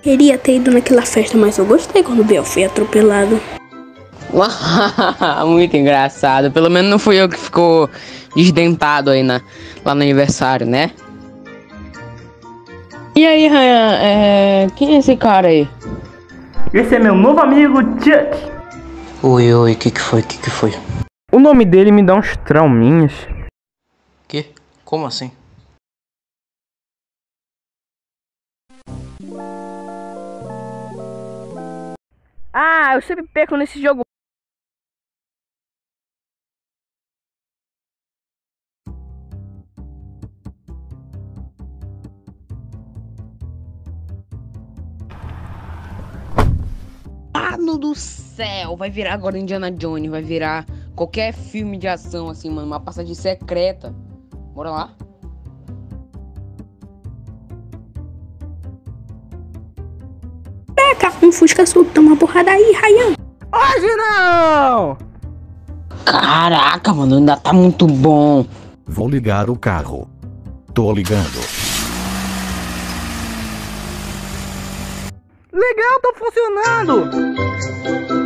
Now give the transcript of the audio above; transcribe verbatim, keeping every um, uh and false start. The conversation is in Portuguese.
Queria ter ido naquela festa, mas eu gostei quando o Biel foi atropelado. Muito engraçado. Pelo menos não fui eu que ficou desdentado aí na, lá no aniversário, né? E aí, Ryan, é... quem é esse cara aí? Esse é meu novo amigo Chuck. Oi, oi, que que foi, que que foi? O nome dele me dá uns trauminhas. Que? Como assim? Ah, eu sempre perco nesse jogo. Mano do céu, vai virar agora Indiana Jones, vai virar qualquer filme de ação assim, mano, uma passagem secreta. Bora lá? Peca, um Fusca solto, toma uma porrada aí, Ryan. Hoje não! Caraca, mano, ainda tá muito bom. Vou ligar o carro. Tô ligando. Legal, tá funcionando!